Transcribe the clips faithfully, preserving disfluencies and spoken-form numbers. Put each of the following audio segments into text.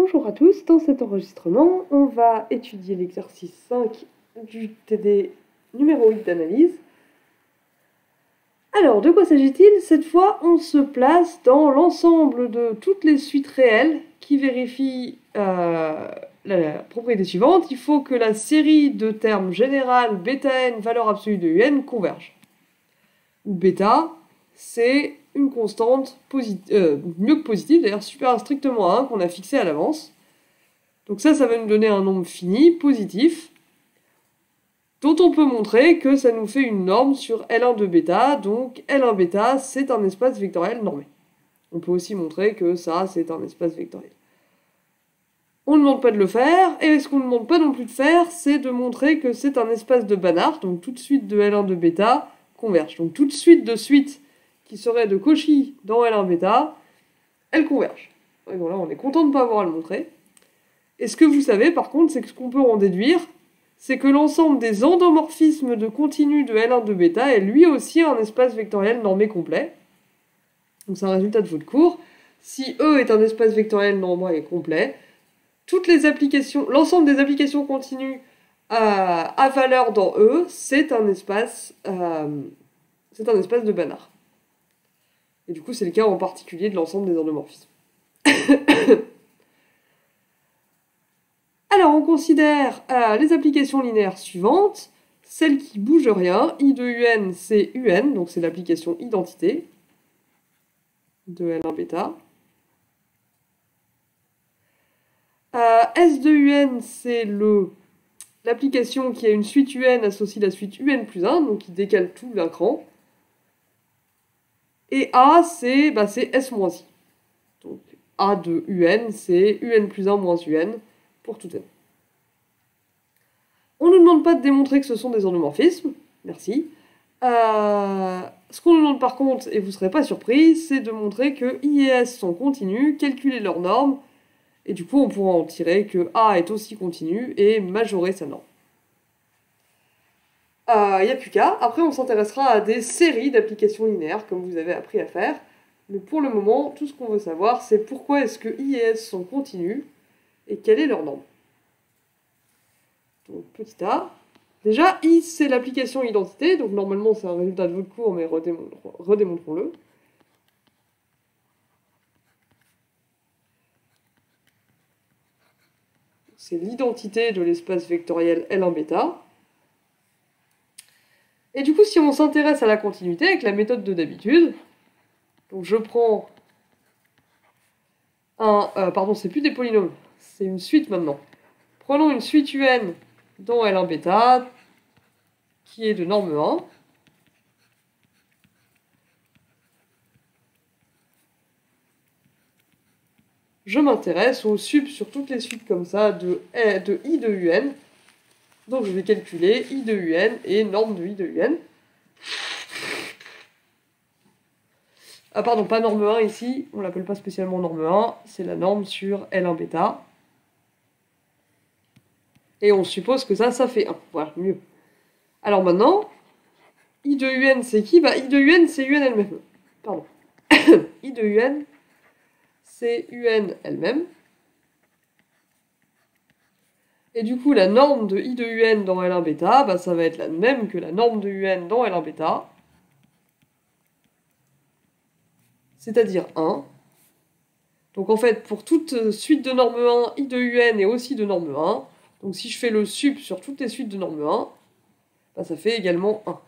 Bonjour à tous, dans cet enregistrement, on va étudier l'exercice cinq du T D numéro huit d'analyse. Alors, de quoi s'agit-il? Cette fois, on se place dans l'ensemble de toutes les suites réelles qui vérifient euh, la, la propriété suivante. Il faut que la série de termes général bêta n valeur absolue de un converge. Où bêta, c'est une constante positive, euh, mieux que positive, d'ailleurs supérieure strictement à un qu'on a fixé à l'avance. Donc ça, ça va nous donner un nombre fini, positif, dont on peut montrer que ça nous fait une norme sur L un de bêta, donc L un bêta, c'est un espace vectoriel normé. On peut aussi montrer que ça, c'est un espace vectoriel. On ne demande pas de le faire, et ce qu'on ne demande pas non plus de faire, c'est de montrer que c'est un espace de Banach, donc toute suite de L un de bêta converge. Donc toute suite de suite qui serait de Cauchy dans L un bêta, elle converge. Et bon, là, on est content de ne pas avoir à le montrer. Et ce que vous savez, par contre, c'est que ce qu'on peut en déduire, c'est que l'ensemble des endomorphismes de continu de L un de bêta est lui aussi un espace vectoriel normé complet. Donc c'est un résultat de votre cours. Si E est un espace vectoriel normé et complet, toutes les applications, l'ensemble des applications continues à, à valeur dans E, c'est un espace, euh, c'est un espace de Banach. Et du coup, c'est le cas en particulier de l'ensemble des endomorphismes. Alors, on considère euh, les applications linéaires suivantes. Celle qui bouge rien, I de U N, c'est U N, donc c'est l'application identité de L un bêta. Euh, S de U N, c'est l'application qui a une suite U N associée à la suite U N plus un, donc qui décale tout d'un cran. Et A, c'est bah, S moins I. Donc A de U N, c'est U N plus un moins U N pour tout N. On ne nous demande pas de démontrer que ce sont des endomorphismes, merci. Euh, ce qu'on nous demande par contre, et vous ne serez pas surpris, c'est de montrer que I et S sont continus, calculer leurs normes, et du coup on pourra en tirer que A est aussi continu et majorer sa norme. Il euh, n'y a plus qu'à. Après, on s'intéressera à des séries d'applications linéaires, comme vous avez appris à faire. Mais pour le moment, tout ce qu'on veut savoir, c'est pourquoi est-ce que I et S sont continus, et quelle est leur norme. Donc, petit a. Déjà, I, c'est l'application identité, donc normalement, c'est un résultat de votre cours, mais redémontrons-le. C'est l'identité de l'espace vectoriel L un bêta. Et du coup, si on s'intéresse à la continuité avec la méthode de d'habitude, donc je prends un... Euh, pardon, c'est plus des polynômes, c'est une suite maintenant. Prenons une suite U N dans L un bêta, qui est de norme un. Je m'intéresse au sub sur toutes les suites comme ça de, de I de U N. Donc je vais calculer I de U N et norme de I de U N. Ah pardon, pas norme un ici, on l'appelle pas spécialement norme un, c'est la norme sur L un bêta. Et on suppose que ça, ça fait un. Voilà, mieux. Alors maintenant, I de U N c'est qui? Bah I de U N c'est U N elle-même. Pardon. I de U N c'est U N elle-même. Et du coup, la norme de I de U N dans L un bêta, bah, ça va être la même que la norme de U N dans L un bêta. C'est-à-dire un. Donc en fait, pour toute suite de norme un, I de U N est aussi de norme un. Donc si je fais le sup sur toutes les suites de norme un, bah, ça fait également un.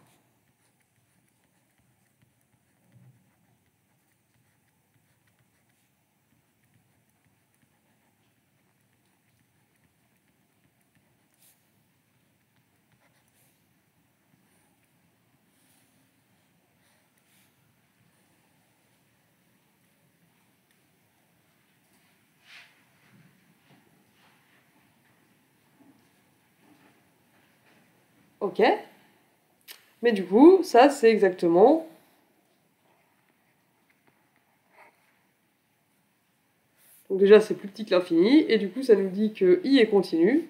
Ok. Mais du coup, ça c'est exactement... Donc déjà c'est plus petit que l'infini, et du coup ça nous dit que I est continu.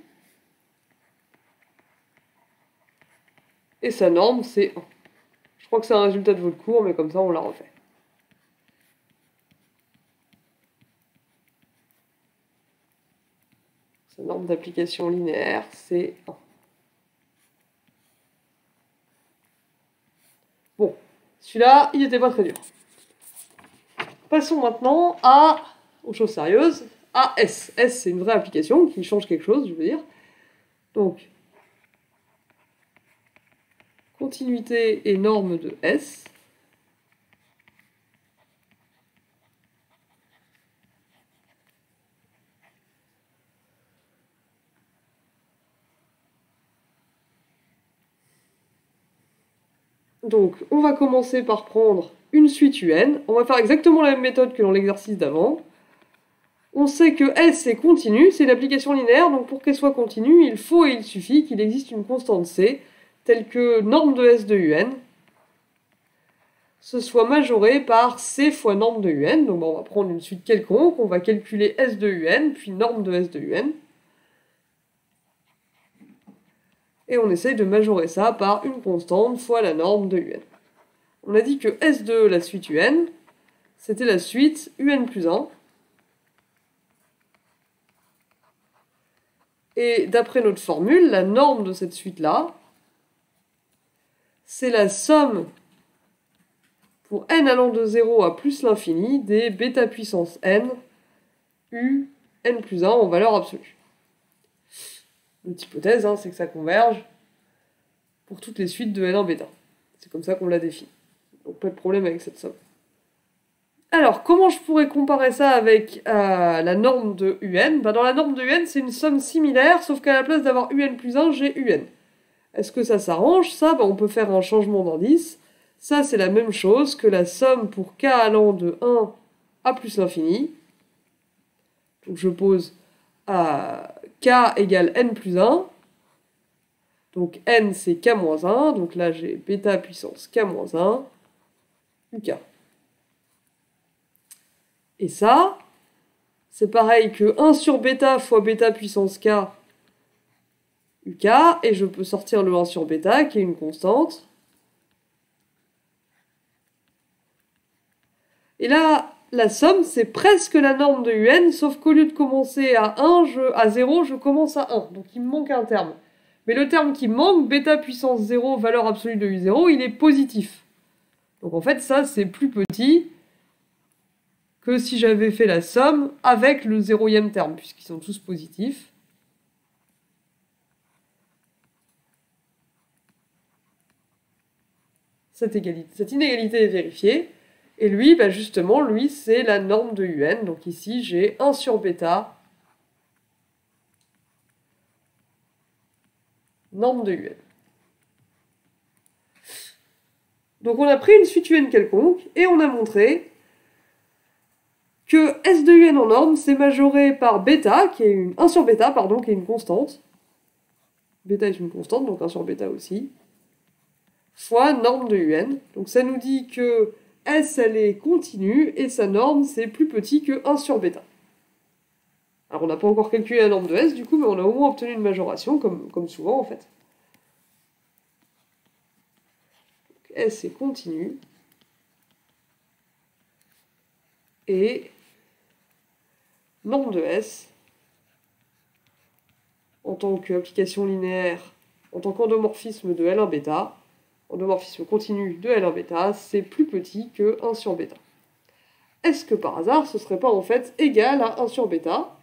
Et sa norme c'est un. Je crois que c'est un résultat de votre cours, mais comme ça on l'a refait. Sa norme d'application linéaire, c'est un. Bon, celui-là, il n'était pas très dur. Passons maintenant à, aux choses sérieuses, à S. S, c'est une vraie application qui change quelque chose, je veux dire. Donc, continuité et norme de S. Donc, on va commencer par prendre une suite U N. On va faire exactement la même méthode que dans l'exercice d'avant. On sait que S est continu, c'est une application linéaire, donc pour qu'elle soit continue, il faut et il suffit qu'il existe une constante C, telle que norme de S de U N, ce soit majorée par C fois norme de U N. Donc on va prendre une suite quelconque, on va calculer S de U N, puis norme de S de U N. Et on essaye de majorer ça par une constante fois la norme de U N. On a dit que S de la suite U N, c'était la suite U N plus un. Et d'après notre formule, la norme de cette suite-là, c'est la somme pour n allant de zéro à plus l'infini des bêta puissance n, u, n plus un en valeur absolue. Notre hypothèse, hein, c'est que ça converge pour toutes les suites de n en bêta. C'est comme ça qu'on l'a défini. Donc pas de problème avec cette somme. Alors, comment je pourrais comparer ça avec euh, la norme de U N? Bah, dans la norme de U N, c'est une somme similaire, sauf qu'à la place d'avoir U N plus un, j'ai U N. Est-ce que ça s'arrange? Ça, bah, on peut faire un changement d'indice. Ça, c'est la même chose que la somme pour k allant de un à plus l'infini. Donc je pose euh, k égale n plus un. Donc n, c'est k moins un. Donc là, j'ai bêta puissance k moins un, uk. Et ça, c'est pareil que un sur bêta fois bêta puissance k, uk, et je peux sortir le un sur bêta, qui est une constante. Et là, la somme, c'est presque la norme de U N, sauf qu'au lieu de commencer à un, je, à zéro, je commence à un. Donc il me manque un terme. Mais le terme qui manque, bêta puissance zéro, valeur absolue de U zéro, il est positif. Donc en fait, ça, c'est plus petit que si j'avais fait la somme avec le zéroième terme, puisqu'ils sont tous positifs. Cette, égalité, cette inégalité est vérifiée. Et lui, bah justement, lui, c'est la norme de U N. Donc ici, j'ai un sur bêta, norme de U N. Donc on a pris une suite U N quelconque, et on a montré que S de U N en norme, c'est majoré par bêta, qui est une, un sur bêta, pardon, qui est une constante. Bêta est une constante, donc un sur bêta aussi. Fois norme de U N. Donc ça nous dit que S, elle est continue, et sa norme, c'est plus petit que un sur bêta. Alors on n'a pas encore calculé la norme de S, du coup, mais on a au moins obtenu une majoration, comme, comme souvent en fait. Donc, S est continue. Et norme de S, en tant qu'application linéaire, en tant qu'endomorphisme de L un bêta, endomorphisme continu de L un bêta, c'est plus petit que un sur bêta. Est-ce que par hasard, ce serait pas en fait égal à un sur bêta?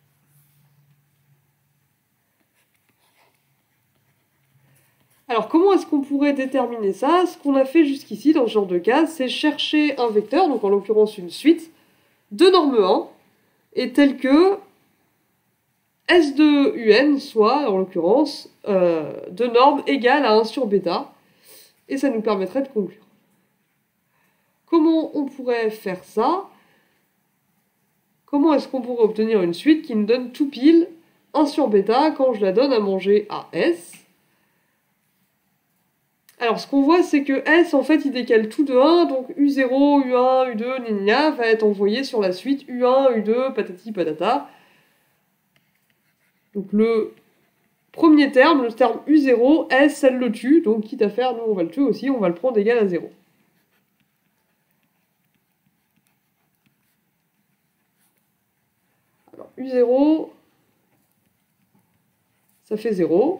Alors comment est-ce qu'on pourrait déterminer ça? Ce qu'on a fait jusqu'ici dans ce genre de cas, c'est chercher un vecteur, donc en l'occurrence une suite, de norme un, et tel que S de U N soit, en l'occurrence, euh, de norme égale à un sur bêta, et ça nous permettrait de conclure. Comment on pourrait faire ça? Comment est-ce qu'on pourrait obtenir une suite qui nous donne tout pile un sur bêta quand je la donne à manger à S? Alors ce qu'on voit, c'est que S, en fait, il décale tout de un, donc U zéro, U un, U deux, gna va être envoyé sur la suite U un, U deux, patati patata. Donc le premier terme, le terme U zéro, S, elle le tue, donc quitte à faire, nous on va le tuer aussi, on va le prendre égal à zéro. Alors U zéro, ça fait zéro.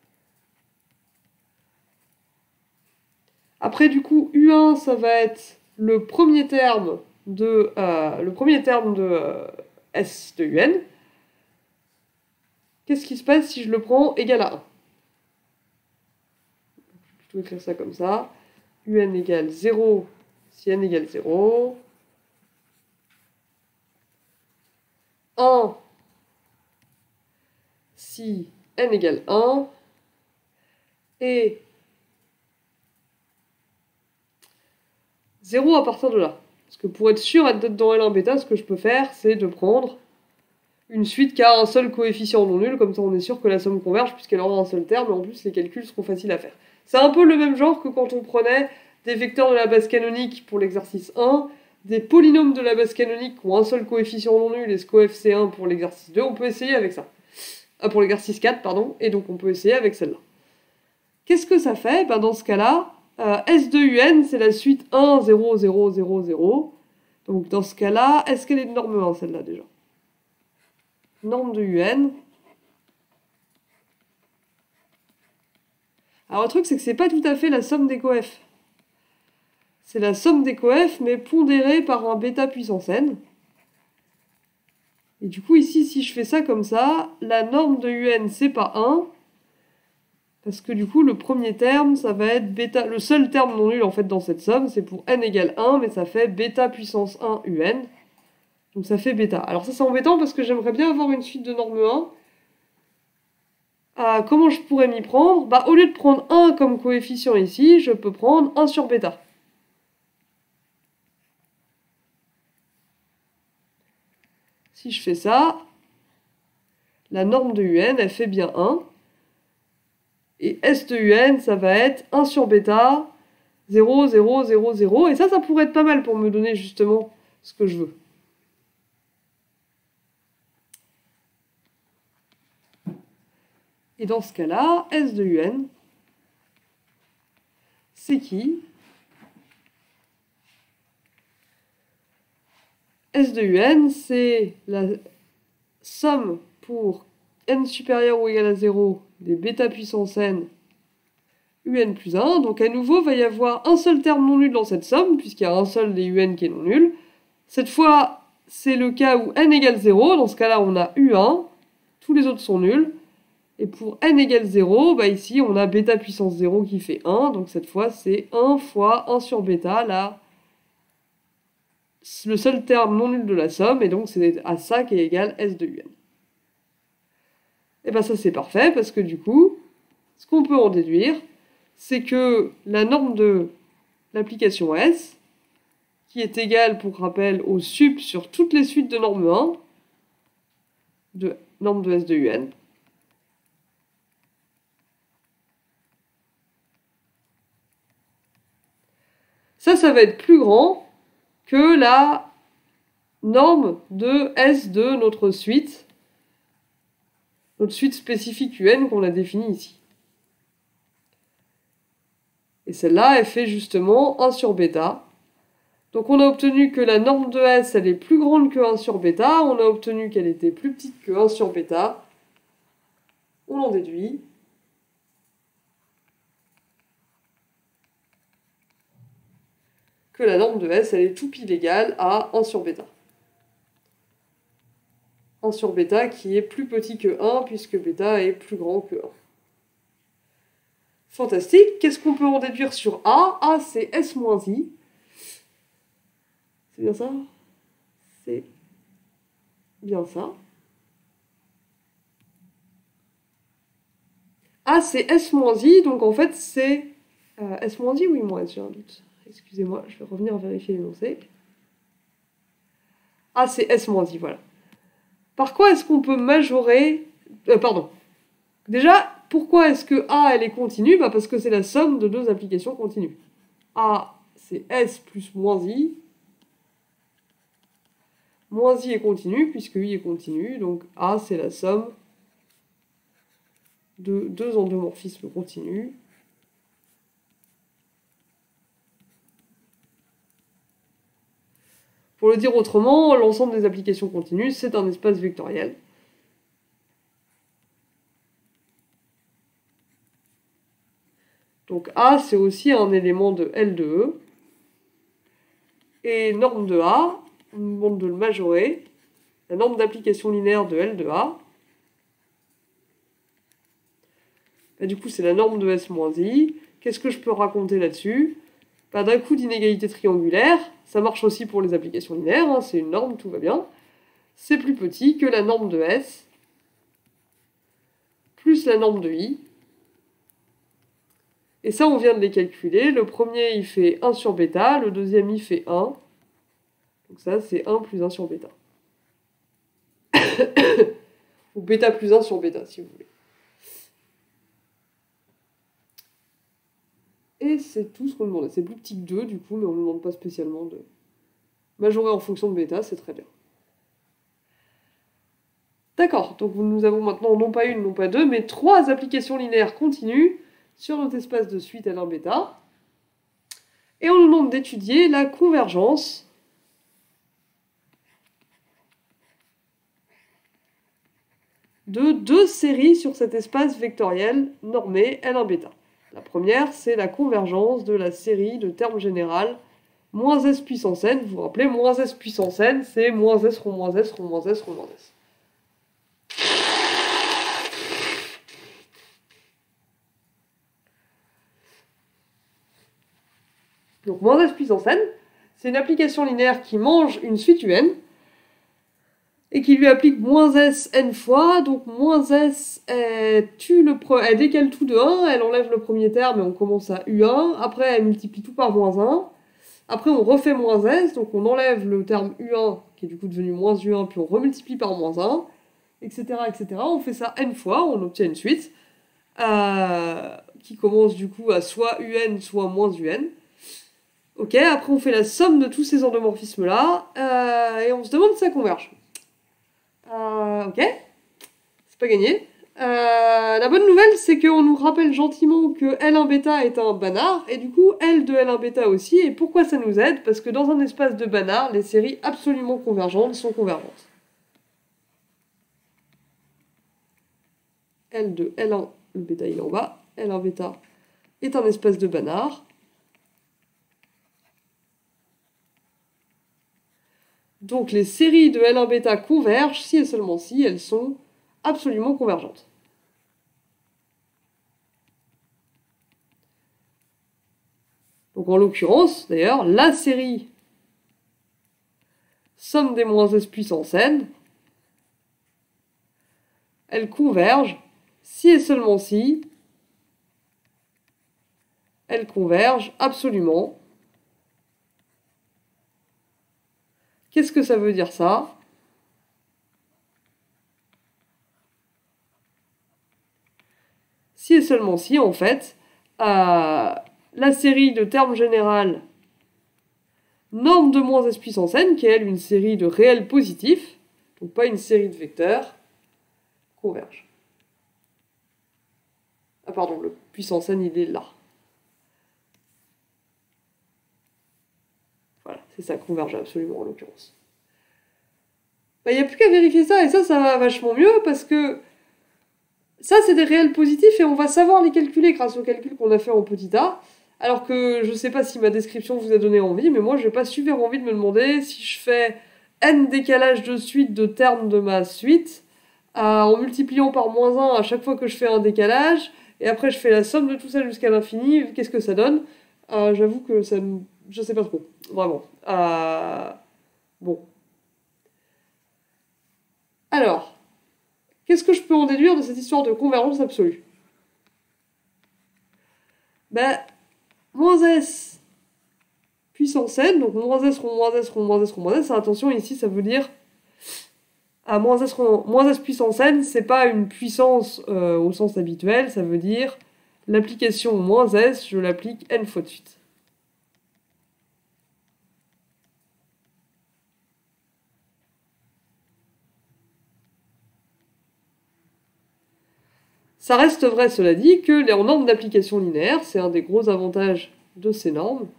Après, du coup, U un, ça va être le premier terme de, euh, le premier terme de euh, S de U N. Qu'est-ce qui se passe si je le prends égal à un? Je peux écrire ça comme ça. U N égale zéro si N égale zéro. un si N égale un. Et zéro à partir de là. Parce que pour être sûr d'être dans L un bêta, ce que je peux faire, c'est de prendre une suite qui a un seul coefficient non nul, comme ça on est sûr que la somme converge puisqu'elle aura un seul terme, et en plus les calculs seront faciles à faire. C'est un peu le même genre que quand on prenait des vecteurs de la base canonique pour l'exercice un, des polynômes de la base canonique qui ont un seul coefficient non nul et ce coef c'est un pour l'exercice deux, on peut essayer avec ça. Ah, pour l'exercice quatre, pardon, et donc on peut essayer avec celle-là. Qu'est-ce que ça fait? Ben, dans ce cas-là, euh, S de U N, c'est la suite un, zéro, zéro, zéro, zéro. Donc dans ce cas-là, est-ce qu'elle est de norme un, celle-là, déjà? Norme de U N. Alors le truc, c'est que c'est pas tout à fait la somme des coefs. C'est la somme des coefs, mais pondérée par un bêta puissance n. Et du coup, ici, si je fais ça comme ça, la norme de U N, c'est pas un. Parce que du coup, le premier terme, ça va être bêta. Le seul terme non nul, en fait, dans cette somme, c'est pour n égale un, mais ça fait bêta puissance un U N. Donc ça fait bêta. Alors ça, c'est embêtant parce que j'aimerais bien avoir une suite de norme un. Ah, comment je pourrais m'y prendre? Bah, au lieu de prendre un comme coefficient ici, je peux prendre un sur bêta. Si je fais ça, la norme de U N, elle fait bien un. Et S de U N, ça va être un sur bêta, zéro, zéro, zéro, zéro. Et ça, ça pourrait être pas mal pour me donner justement ce que je veux. Et dans ce cas-là, S de U N, c'est qui? S de U N, c'est la somme pour n supérieur ou égal à zéro des bêta puissance n U N plus un. Donc à nouveau, il va y avoir un seul terme non nul dans cette somme, puisqu'il y a un seul des U N qui est non nul. Cette fois, c'est le cas où n égale zéro. Dans ce cas-là, on a U un. Tous les autres sont nuls. Et pour n égale zéro, bah ici, on a bêta puissance zéro qui fait un. Donc cette fois, c'est un fois un sur bêta, là, le seul terme non nul de la somme. Et donc, c'est à ça qui est égal S de U N. Et bien ça, c'est parfait, parce que du coup, ce qu'on peut en déduire, c'est que la norme de l'application S, qui est égale, pour rappel, au sup sur toutes les suites de norme un, de norme de S de U N, ça, ça va être plus grand que la norme de S de notre suite, notre suite spécifique U N qu'on a définie ici. Et celle-là, elle fait justement un sur bêta. Donc on a obtenu que la norme de S, elle est plus grande que un sur bêta. On a obtenu qu'elle était plus petite que un sur bêta. On en déduit. Que la norme de S, elle est tout pile égale à un sur bêta. un sur bêta qui est plus petit que un, puisque bêta est plus grand que un. Fantastique. Qu'est-ce qu'on peut en déduire sur A? A, c'est S moins I. C'est bien ça? C'est bien ça. A, c'est S moins I, donc en fait, c'est euh, S moins I ou I moins S, j'ai un doute. Excusez-moi, je vais revenir vérifier l'énoncé. A, c'est S moins I, voilà. Par quoi est-ce qu'on peut majorer... Euh, pardon. Déjà, pourquoi est-ce que A, elle est continue? Bah parce que c'est la somme de deux applications continues. A, c'est S plus moins I. Moins I est continu, puisque I est continu. Donc A, c'est la somme de deux endomorphismes continus. Pour le dire autrement, l'ensemble des applications continues, c'est un espace vectoriel. Donc A, c'est aussi un élément de L de E. Et norme de A, on nous demande de le majorer. La norme d'application linéaire de L de A. Bah, du coup, c'est la norme de S moins I. Qu'est-ce que je peux raconter là-dessus? Bah, d'un coup d'inégalité triangulaire, ça marche aussi pour les applications linéaires, hein, c'est une norme, tout va bien. C'est plus petit que la norme de S, plus la norme de I. Et ça, on vient de les calculer. Le premier, il fait un sur bêta, le deuxième, il fait un. Donc ça, c'est un plus un sur bêta. Ou bêta plus un sur bêta, si vous voulez. Et c'est tout ce qu'on demande. C'est plus petit que deux, du coup, mais on ne demande pas spécialement de majorer en fonction de bêta, c'est très bien. D'accord, donc nous avons maintenant non pas une, non pas deux, mais trois applications linéaires continues sur notre espace de suite L un bêta. Et on nous demande d'étudier la convergence de deux séries sur cet espace vectoriel normé L un bêta. La première, c'est la convergence de la série de termes général moins s puissance n. Vous vous rappelez, moins s puissance n, c'est moins s rond moins s rond moins s rond moins s. Donc moins s puissance n, c'est une application linéaire qui mange une suite un et qui lui applique moins s n fois. Donc moins s, elle, tue le pre... elle décale tout de un, elle enlève le premier terme et on commence à u un. Après, elle multiplie tout par moins un. Après, on refait moins s, donc on enlève le terme u un, qui est du coup devenu moins u un, puis on remultiplie par moins un, et cetera, et cetera. On fait ça n fois, on obtient une suite euh, qui commence du coup à soit un, soit moins un. Ok, après on fait la somme de tous ces endomorphismes-là, euh, et on se demande si ça converge. Euh, ok, c'est pas gagné. Euh, la bonne nouvelle, c'est qu'on nous rappelle gentiment que L un bêta est un Banach, et du coup L de L un bêta aussi, et pourquoi ça nous aide? Parce que dans un espace de Banach, les séries absolument convergentes sont convergentes. L de L un, le bêta il est en bas, L un bêta est un espace de Banach. Donc les séries de L un bêta convergent si et seulement si elles sont absolument convergentes. Donc en l'occurrence, d'ailleurs, la série somme des moins s puissance n, elle converge si et seulement si elle converge absolument. Qu'est-ce que ça veut dire ça? Si et seulement si, en fait, euh, la série de termes général norme de moins s puissance n, qui est elle une série de réels positifs, donc pas une série de vecteurs, converge. Ah pardon, le puissance n il est là. Voilà, c'est ça, converge absolument en l'occurrence. Il n'y a plus qu'à vérifier ça, et ça, ça va vachement mieux, parce que ça, c'est des réels positifs, et on va savoir les calculer grâce au calcul qu'on a fait en petit a, alors que je ne sais pas si ma description vous a donné envie, mais moi, j'ai pas super envie de me demander si je fais n décalage de suite de termes de ma suite, euh, en multipliant par moins un à chaque fois que je fais un décalage, et après je fais la somme de tout ça jusqu'à l'infini, qu'est-ce que ça donne? euh, J'avoue que ça me... je sais pas trop, vraiment. Euh... Bon. Alors, qu'est-ce que je peux en déduire de cette histoire de convergence absolue? Ben, moins s puissance n, donc moins s rond moins s rond moins s rond moins s, attention, ici ça veut dire à moins s, rond, moins s puissance n, c'est pas une puissance euh, au sens habituel, ça veut dire l'application moins s, je l'applique n fois de suite. Ça reste vrai, cela dit, que les normes d'application linéaire, c'est un des gros avantages de ces normes.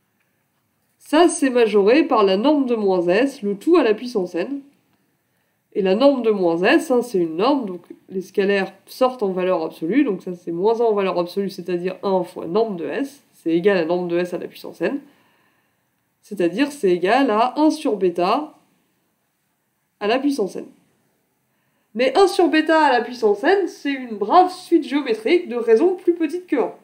Ça, c'est majoré par la norme de moins s, le tout à la puissance n. Et la norme de moins s, hein, c'est une norme, donc les scalaires sortent en valeur absolue, donc ça c'est moins un en valeur absolue, c'est-à-dire un fois norme de s, c'est égal à norme de s à la puissance n, c'est-à-dire c'est égal à un sur bêta à la puissance n. Mais un sur bêta à la puissance n, c'est une brave suite géométrique de raisons plus petites que un.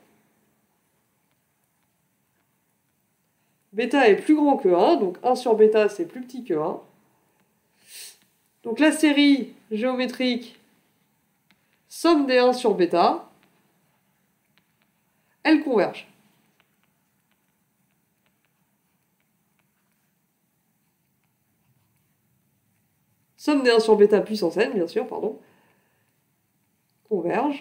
Bêta est plus grand que un, donc un sur bêta c'est plus petit que un. Donc la série géométrique somme des un sur bêta, elle converge. Somme des un sur bêta puissance n, bien sûr, pardon, converge.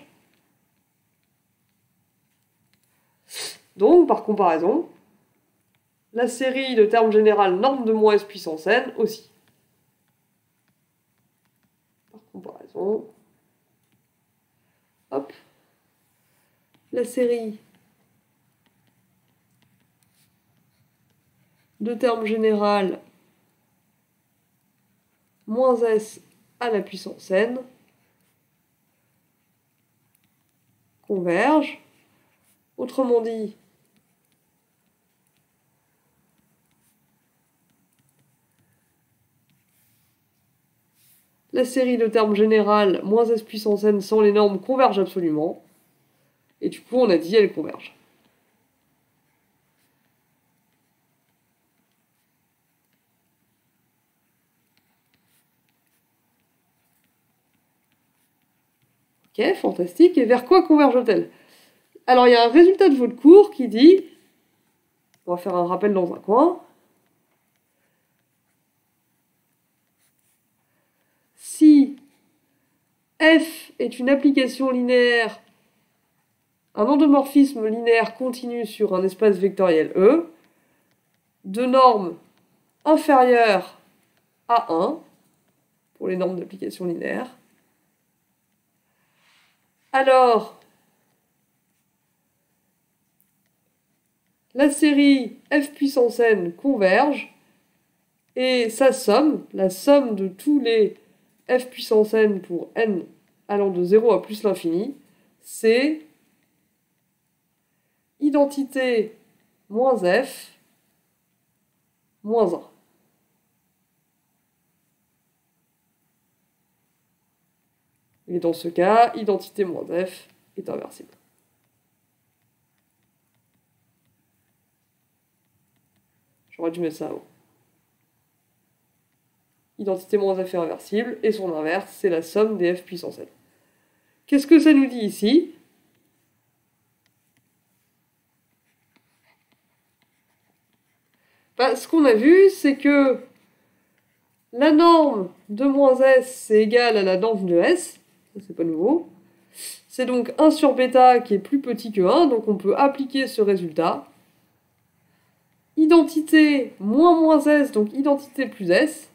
Donc, par comparaison, la série de termes général norme de moins s puissance n aussi. Par comparaison, hop, la série de termes général moins s à la puissance n converge. Autrement dit, la série de termes général moins s puissance n sans les normes converge absolument. Et du coup, on a dit elle converge. Ok, fantastique. Et vers quoi converge-t-elle? Alors, il y a un résultat de votre cours qui dit, on va faire un rappel dans un coin, si f est une application linéaire, un endomorphisme linéaire continu sur un espace vectoriel E, de normes inférieures à un, pour les normes d'application linéaire, alors la série f puissance n converge et sa somme, la somme de tous les f puissance n pour n allant de zéro à plus l'infini, c'est identité moins f moins un. Et dans ce cas, identité moins f est inversible. J'aurais dû mettre ça avant. Identité moins f est inversible, et son inverse, c'est la somme des f puissance n. Qu'est-ce que ça nous dit ici? Bah, ce qu'on a vu, c'est que la norme de moins s, c'est égal à la norme de s, ça c'est pas nouveau. C'est donc un sur bêta qui est plus petit que un, donc on peut appliquer ce résultat. Identité moins moins s, donc identité plus s.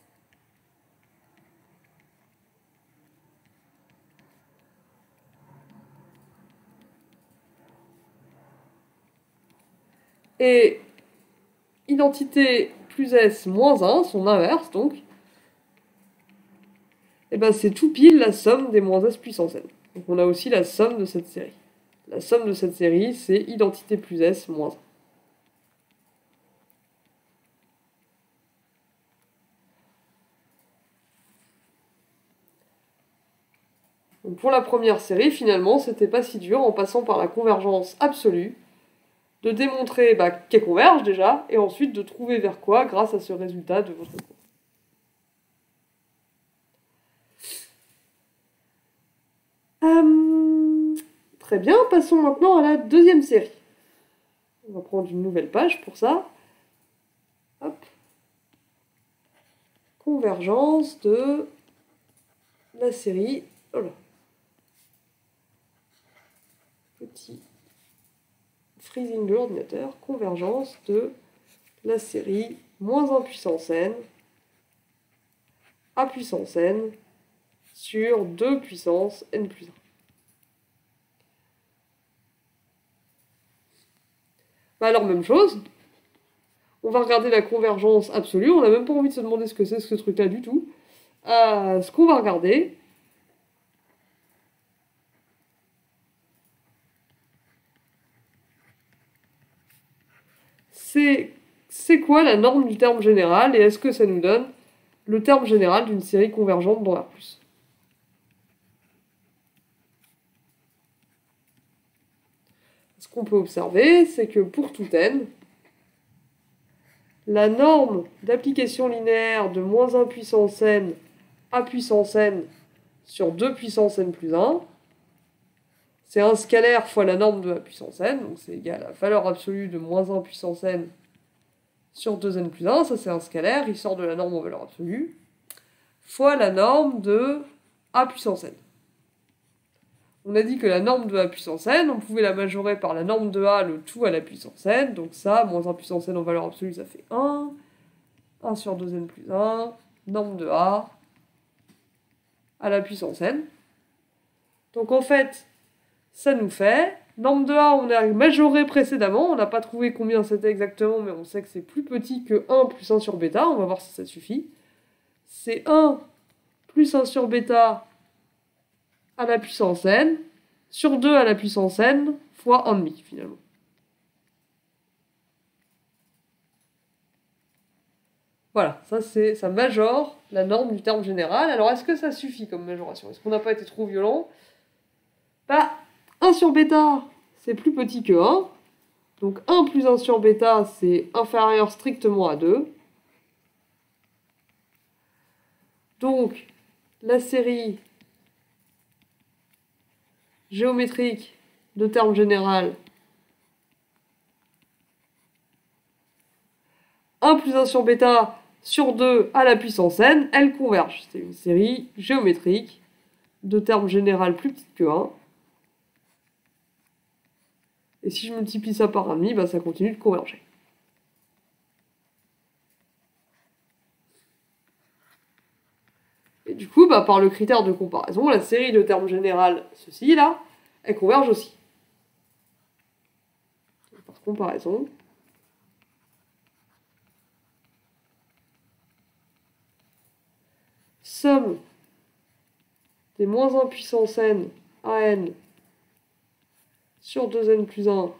Et identité plus s moins un, son inverse donc, et ben c'est tout pile la somme des moins s puissance n. Donc on a aussi la somme de cette série. La somme de cette série, c'est identité plus s moins un. Donc pour la première série, finalement, c'était pas si dur en passant par la convergence absolue, de démontrer bah, qu'elle converge déjà, et ensuite de trouver vers quoi grâce à ce résultat de votre cours. Euh, très bien, passons maintenant à la deuxième série. On va prendre une nouvelle page pour ça. Hop. Convergence de la série... Oh là. Petit freezing de l'ordinateur. Convergence de la série moins un puissance n à puissance n sur deux puissance n plus un. Bah alors, même chose. On va regarder la convergence absolue. On n'a même pas envie de se demander ce que c'est ce truc-là du tout. Euh, ce qu'on va regarder, c'est c'est quoi la norme du terme général et est-ce que ça nous donne le terme général d'une série convergente dans R plus. Ce qu'on peut observer, c'est que pour tout n, la norme d'application linéaire de moins un puissance n à puissance n sur deux puissance n plus un, c'est un scalaire fois la norme de a puissance n, donc c'est égal à la valeur absolue de moins un puissance n sur deux n plus un, ça c'est un scalaire, il sort de la norme en valeur absolue, fois la norme de a puissance n. On a dit que la norme de a puissance n, on pouvait la majorer par la norme de a, le tout à la puissance n, donc ça, moins un puissance n en valeur absolue, ça fait un, un sur deux n plus un, norme de a à la puissance n. Donc en fait, ça nous fait, norme de a, on a majoré précédemment, on n'a pas trouvé combien c'était exactement, mais on sait que c'est plus petit que un plus un sur bêta, on va voir si ça suffit. C'est un plus un sur bêta à la puissance n, sur deux à la puissance n, fois un virgule cinq finalement. Voilà, ça, c'est, ça majore la norme du terme général. Alors, est-ce que ça suffit comme majoration? Est-ce qu'on n'a pas été trop violent? Bah, un sur bêta, c'est plus petit que un. Donc, un plus un sur bêta, c'est inférieur strictement à deux. Donc, la série géométrique de terme général, un plus un sur bêta sur deux à la puissance n, elle converge. C'est une série géométrique de terme général plus petite que un. Et si je multiplie ça par un virgule cinq, bah, ça continue de converger. Et du coup, bah, par le critère de comparaison, la série de termes général, ceci là, elle converge aussi. Donc, par comparaison, somme des moins un puissance n à n sur deux n plus un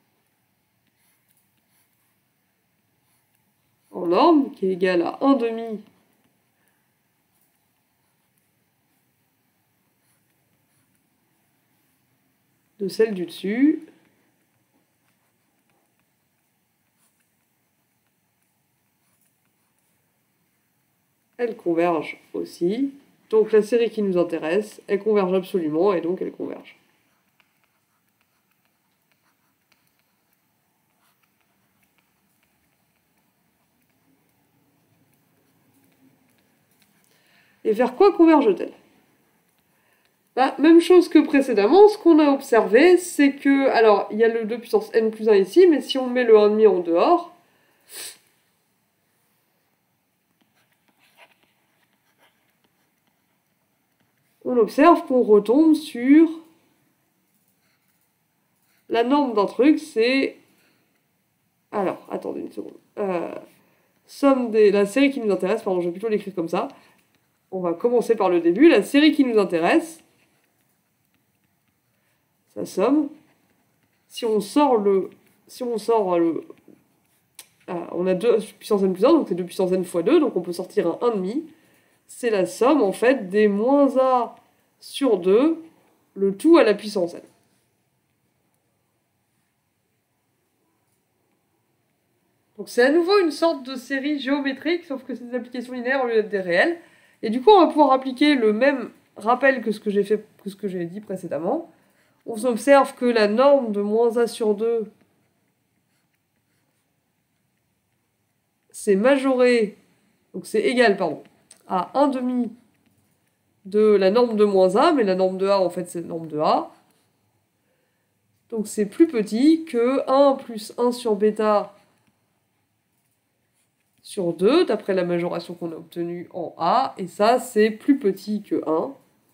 en norme, qui est égale à un demi de celle du dessus, elle converge aussi. Donc la série qui nous intéresse, elle converge absolument, et donc elle converge. Et vers quoi converge-t-elle? Bah, même chose que précédemment, ce qu'on a observé, c'est que, alors, il y a le deux puissance n plus un ici, mais si on met le un virgule cinq en dehors, on observe qu'on retombe sur la norme d'un truc, c'est... Alors, attendez une seconde. Euh, somme des... La série qui nous intéresse, pardon, je vais plutôt l'écrire comme ça. On va commencer par le début. La série qui nous intéresse, sa somme, si on sort le... Si on sort le... Ah, on a deux puissance n plus un, donc c'est deux puissance n fois deux, donc on peut sortir un un virgule cinq. C'est la somme, en fait, des moins a sur deux, le tout à la puissance n. Donc c'est à nouveau une sorte de série géométrique, sauf que c'est des applications linéaires au lieu d'être des réels. Et du coup, on va pouvoir appliquer le même rappel que ce que j'ai fait, que ce que j'ai dit précédemment. On observe que la norme de moins a sur deux, c'est majoré, donc c'est égal, pardon, à un virgule cinq de la norme de moins a, mais la norme de a, en fait, c'est la norme de a. Donc c'est plus petit que un plus un sur bêta sur deux, d'après la majoration qu'on a obtenue en a, et ça, c'est plus petit que un.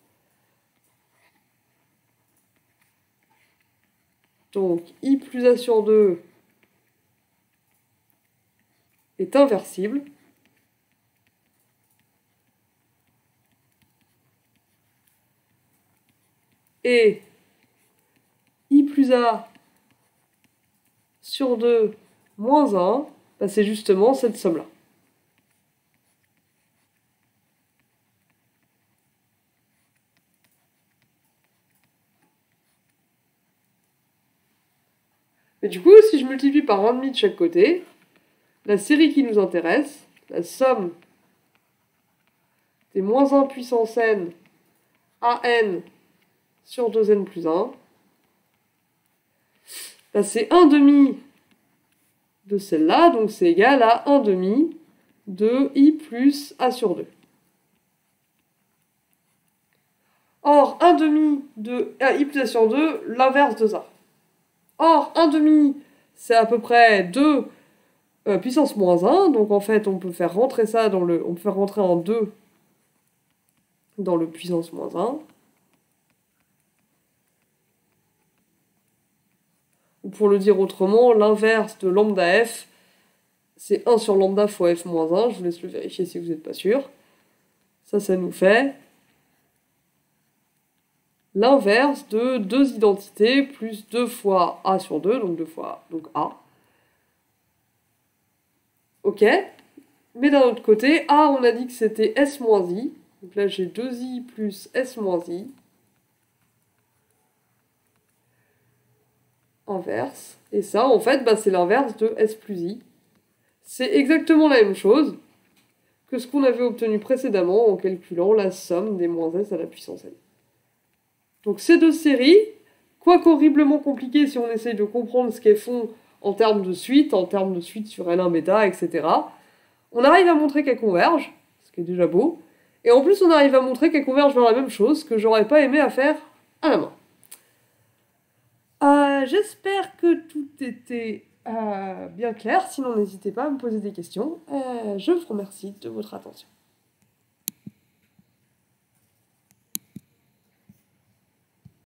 Donc, i plus a sur deux est inversible. et i plus a sur deux moins un, bah c'est justement cette somme-là. Et du coup, si je multiplie par un virgule cinq de chaque côté, la série qui nous intéresse, la somme des moins un puissance n à n sur deux n plus un, là c'est un demi de celle-là, donc c'est égal à un demi de i plus a sur deux. Or, un demi de i plus a sur deux, l'inverse de ça. Or, un demi, c'est à peu près deux euh, puissance moins un, donc en fait, on peut faire rentrer ça dans le... On peut faire rentrer en deux dans le puissance moins un. Ou pour le dire autrement, l'inverse de lambda f, c'est un sur lambda fois f moins un. Je vous laisse le vérifier si vous n'êtes pas sûr. Ça, ça nous fait l'inverse de deux identités plus deux fois a sur deux, donc deux fois donc a. Ok. Mais d'un autre côté, a, on a dit que c'était s moins i. Donc là, j'ai deux i plus s moins i. Inverse. Et ça, en fait, bah, c'est l'inverse de s plus i. C'est exactement la même chose que ce qu'on avait obtenu précédemment en calculant la somme des moins s à la puissance n. Donc ces deux séries, quoique horriblement compliquées si on essaye de comprendre ce qu'elles font en termes de suite, en termes de suite sur L un bêta, et cetera, on arrive à montrer qu'elles convergent, ce qui est déjà beau, et en plus on arrive à montrer qu'elles convergent vers la même chose que j'aurais pas aimé à faire à la main. Euh, J'espère que tout était euh, bien clair, sinon n'hésitez pas à me poser des questions. Euh, je vous remercie de votre attention.